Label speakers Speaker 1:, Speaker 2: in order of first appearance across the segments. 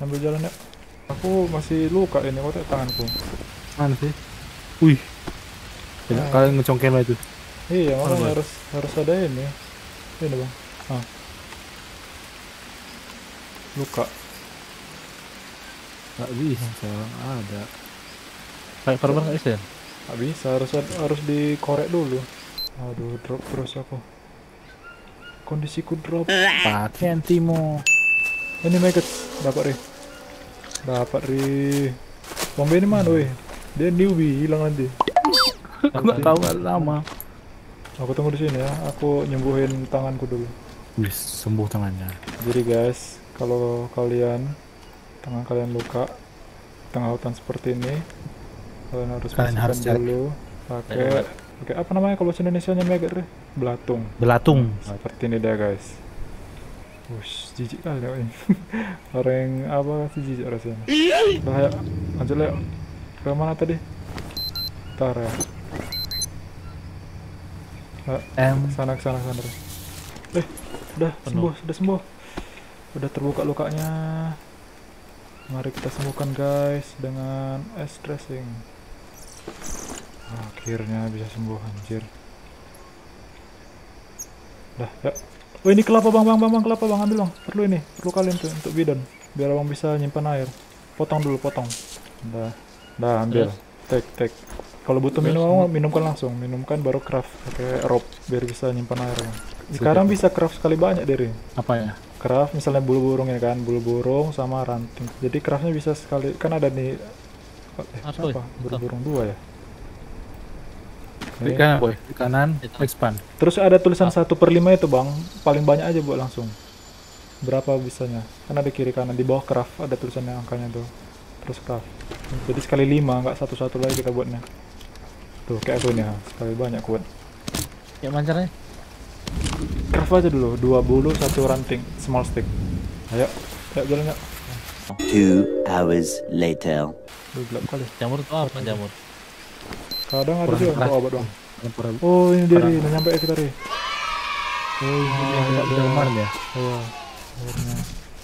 Speaker 1: sambil jalan ya. Aku masih luka ini kotak tanganku.
Speaker 2: Mana sih? Wih. Tidak kalian ngecongkel itu.
Speaker 1: Iya, makanya harus ada ini. Ini bang. Luka.
Speaker 2: Gak bisa, ada. Kayak korban gak bisa ya?
Speaker 1: Gak bisa, harus dikorek dulu. Aduh, drop terus aku. Kondisiku drop.
Speaker 2: Pakai antimo.
Speaker 1: Ini maggot, dapat ri. Bang Ben mana weh? Dia newbie, hilang nanti.
Speaker 2: Aku gak tahu lama.
Speaker 1: Aku tunggu di sini ya. Aku nyembuhin tanganku dulu.
Speaker 2: Wih, sembuh tangannya.
Speaker 1: Jadi guys, kalau tangan kalian luka tengah hutan seperti ini, kalian harus bersihkan dulu. Pakai apa namanya kalau bahasa Indonesianya maggot ri? Belatung. Seperti ini deh guys. Wush, jijik kali ya ini. Orang yang apa sih jijik rasanya. Udah ya, lanjut ya. Ke mana tadi? Ntar ya. Sana. Udah sembuh. Udah terbuka lukanya. Mari kita sembuhkan guys dengan es dressing. Akhirnya bisa sembuh anjir. Dah ya. Oh ini kelapa bang, kelapa bang, ambil bang. Perlu kalian tuh untuk bidon, biar abang bisa nyimpan air. Potong. Dah ambil. Take. Kalau butuh minumkan langsung, minumkan baru craft pakai rope biar bisa nyimpan air. Bang. Sekarang bisa craft sekali banyak dari.
Speaker 2: Apa ya?
Speaker 1: Craft misalnya bulu burung ya kan, bulu burung sama ranting. Jadi craftnya bisa sekali, kan ada nih. Apa? Bulu burung 2 ya.
Speaker 2: Di kanan boy, di kanan expand.
Speaker 1: Terus ada tulisan 1/5 itu bang, paling banyak aja buat langsung. Berapa bisanya? Kan ada kiri kanan, di bawah craft ada tulisannya angkanya tuh. Terus craft. Jadi sekali 5, nggak satu-satu lagi kita buatnya. Tuh kayak aku nih, sekali banyak kuat.
Speaker 2: Ya mancarnya?
Speaker 1: Craft aja dulu, 2 bulu, 1 ranting, small stick. Ayo jalan ya.
Speaker 3: 2 hours later.
Speaker 1: Gelap kali.
Speaker 4: Jamur tuh apa jamur?
Speaker 1: Kadang ada juga untuk obat bang. Oh ini dia udah nyampe ya kita ri. Oh ini
Speaker 2: yang kemarin ya.
Speaker 1: Iya. Akhirnya.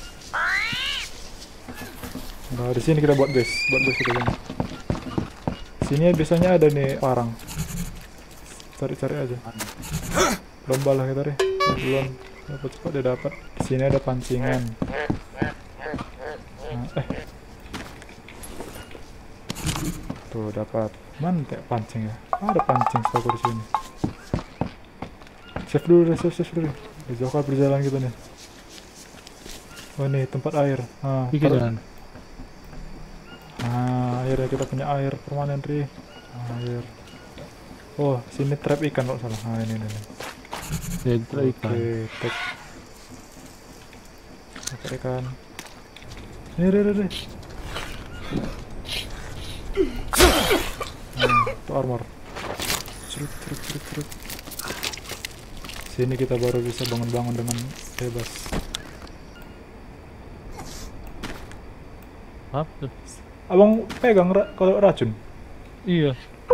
Speaker 1: Nah di sini kita buat base kita sini. Sini biasanya ada nih parang. Cari aja. Lomba lah kita ri. Belum cepat dia dapat. Di sini ada pancingan. Tuh dapat. Mana kayak pancing ya? Ada pancing setahu di sini. Save dulu. Jauh berjalan gitu nih. Oh ini tempat air. Akhirnya kita punya air permanen ri. Air. Oh sini trap ikan kalau salah. Ini.
Speaker 2: Ya trap ikan.
Speaker 1: Oke, trap ikan. Ini ri. Itu armor. Cerut. Sini kita baru bisa bangun dengan bebas.
Speaker 4: Apa?
Speaker 1: Abang pegang kalau racun.
Speaker 4: Iya.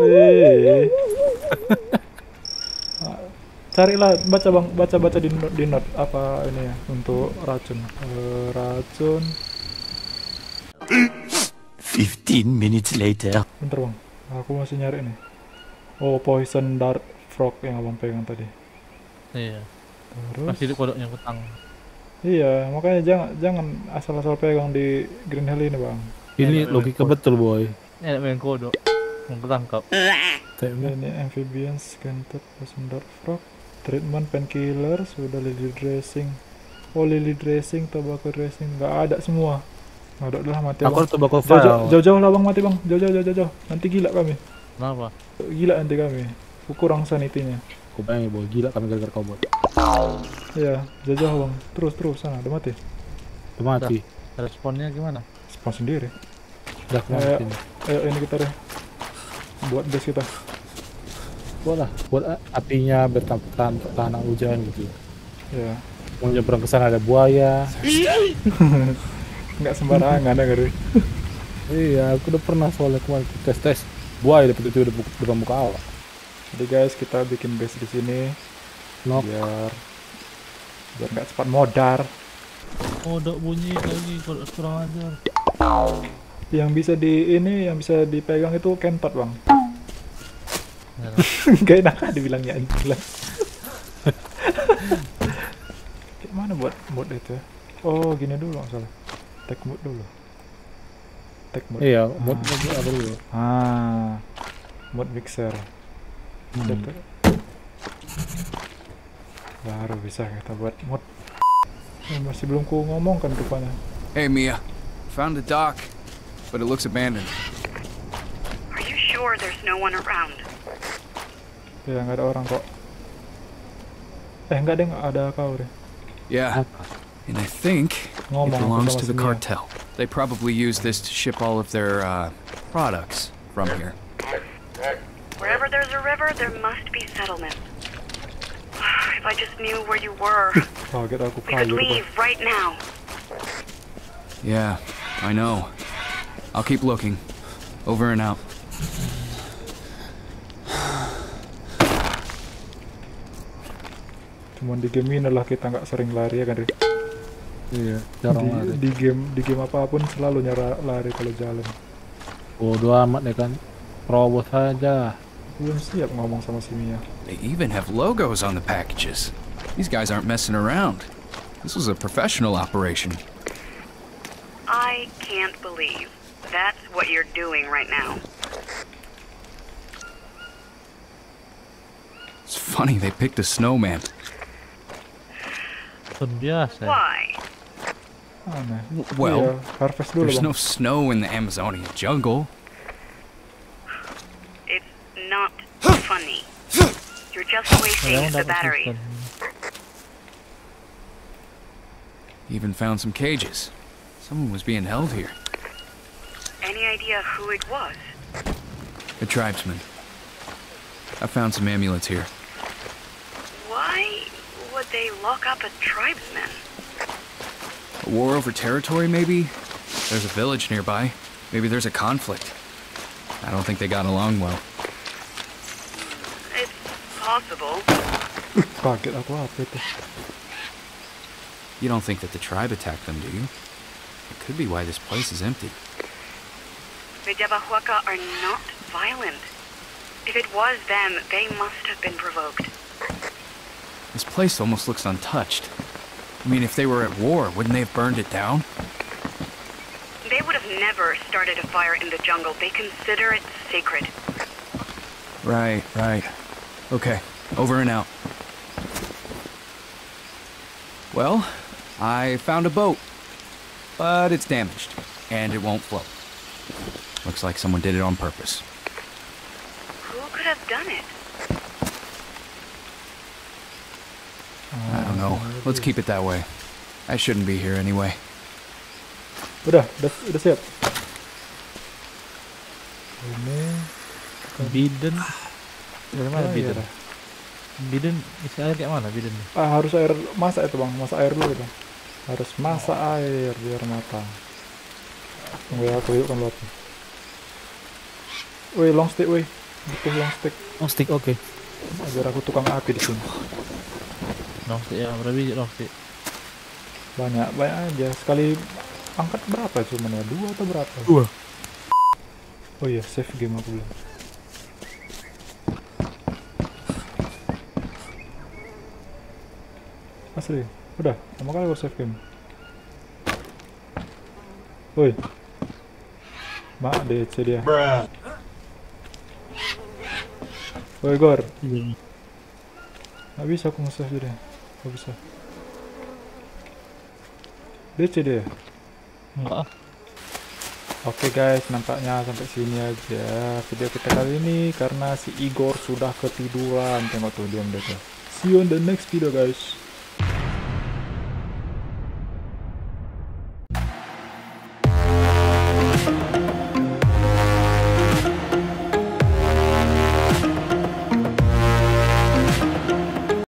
Speaker 1: Carilah baca di note apa ini ya untuk racun. Racun.
Speaker 3: 15 minutes later.
Speaker 1: Bentar bang, aku masih nyari nih. Oh poison dart frog yang abang pegang tadi.
Speaker 4: Iya.
Speaker 1: Terus.
Speaker 4: Masih di kodoknya kutang.
Speaker 1: Iya, makanya jangan asal-asal pegang di Green Hill ini bang.
Speaker 2: Ini logika betul boy.
Speaker 4: Enak main kodok. Mau ketangkap.
Speaker 1: Ini amphibians, scanted, poison dart frog, treatment painkiller, sudah lily dressing. Oh lily dressing, tobacco dressing, nggak ada semua. Ada udah mati bang.
Speaker 2: Aku tobacco file.
Speaker 1: Jauh lah bang mati bang. Jauh. Nanti gila kami.
Speaker 4: Kenapa?
Speaker 1: Gila nanti kami. Kurang sanitinya.
Speaker 2: Aku bayangin boy, gila kami gara-gara kau buat.
Speaker 1: Iya, jauh bang. Terus sana, udah mati.
Speaker 2: Udah mati.
Speaker 4: Responnya gimana?
Speaker 1: Spawn sendiri.
Speaker 2: Udah mati.
Speaker 1: Ayo ini kita deh. Buat base kita.
Speaker 2: Buat apinya bertahan tanah hujan gitu.
Speaker 1: Iya.
Speaker 2: Mau nyebrang ke sana ada buaya.
Speaker 1: Nggak sembarangan ya gak.
Speaker 2: Iya, aku udah pernah soalnya kemarin tes buaya dapet itu depan muka awak.
Speaker 1: Jadi guys, kita bikin base di sini biar nggak cepat modar.
Speaker 4: Kodok bunyi lagi, kodok kurang ajar.
Speaker 1: Yang bisa yang bisa dipegang itu kentot bang.
Speaker 4: Ya,
Speaker 1: Gak enak dibilangnya anjing. Gimana buat mode itu? Oh gini dulu nggak salah. Tag mode dulu. Tag mode.
Speaker 2: Iya, mod apa dulu?
Speaker 1: Mode mixer. Gitu. Baru bisa kita buat mod. Masih belum ku ngomong kan rupanya.
Speaker 5: Hey Mia, found the dock, but it looks abandoned.
Speaker 6: Are you sure there's no one around?
Speaker 1: Ya nggak ada orang kok. Nggak deh, nggak ada kau deh.
Speaker 5: Yeah, and I think it
Speaker 1: Ngomong
Speaker 5: belongs
Speaker 1: sama
Speaker 5: to the
Speaker 1: si Mia.
Speaker 5: cartel. They probably use this to ship all of their products from here.
Speaker 6: Wherever there's a river, there must be settlements. If I just knew where you were,
Speaker 1: Kaget aku
Speaker 6: we could
Speaker 1: kaget.
Speaker 6: leave right now.
Speaker 5: Yeah, I know. I'll keep looking. Over and out.
Speaker 1: Cuman di game ini lah kita nggak sering lari ya kan Rik?
Speaker 2: Iya, jarang lari.
Speaker 1: Di game apapun selalu lari kalau jalan.
Speaker 2: Bodo amat ya kan. Terobos saja.
Speaker 1: Belum siap ngomong sama si Mia.
Speaker 5: They even have logos on the packages. These guys aren't messing around. This was a professional operation.
Speaker 6: I can't believe that's what you're doing right now.
Speaker 5: It's funny they picked a snowman.
Speaker 4: Pun biasa.
Speaker 6: Why?
Speaker 1: Aneh.
Speaker 5: Well,
Speaker 1: Iya, harvest dulu
Speaker 5: there's
Speaker 1: bang.
Speaker 5: no snow in the Amazonian jungle.
Speaker 6: It's not funny. You're just wasting
Speaker 4: Kalian
Speaker 6: the
Speaker 4: dapat
Speaker 6: battery.
Speaker 4: sistem.
Speaker 5: Even found some cages. Someone was being held here.
Speaker 6: Any idea who it was?
Speaker 5: A tribesman. I found some amulets here.
Speaker 6: Why would they lock up a tribesman?
Speaker 5: A war over territory, maybe? There's a village nearby. Maybe there's a conflict. I don't think they got along well.
Speaker 6: It's possible.
Speaker 1: Kaget aku apa itu?
Speaker 5: You don't think that the tribe attacked them, do you? It could be why this place is empty.
Speaker 6: The Yabahuaca are not violent. If it was them, they must have been provoked.
Speaker 5: This place almost looks untouched. I mean, if they were at war, wouldn't they have burned it down?
Speaker 6: They would have never started a fire in the jungle. They consider it sacred.
Speaker 5: Right. Okay, over and out. Well, I found a boat, but it's damaged, and it won't float. Looks like someone did it on purpose.
Speaker 6: Who could have done it?
Speaker 5: I don't know. Let's keep it that way. I shouldn't be here anyway.
Speaker 1: Udah siap. Ini
Speaker 4: Biden. Dari mana
Speaker 1: ya,
Speaker 4: Biden?
Speaker 1: ya.
Speaker 4: Biden isi air kayak mana Biden?
Speaker 1: Harus air masak itu bang, masak air dulu itu. Harus masak air biar matang. Tunggu ya, aku yukkan lagi. Woi long stick, woi. Butuh long stick.
Speaker 2: Oh, stick oke.
Speaker 1: Biar aku tukang api di sini.
Speaker 4: Longstik ya, berapa biji longstik?
Speaker 1: Banyak aja. Sekali angkat berapa cuman ya? 2 atau berapa?
Speaker 2: 2.
Speaker 1: Oh iya, save game aku belum. Asli, udah, lama kali aku save game. Woi, mak DC dia. Woi Gor, nggak bisa aku nge-save dia, nggak bisa. DC dia.
Speaker 4: Enggak.
Speaker 1: Oke guys, nampaknya sampai sini aja video kita kali ini karena si Igor sudah ketiduran. Tengok tuh diam deh tuh. See you on the next video guys.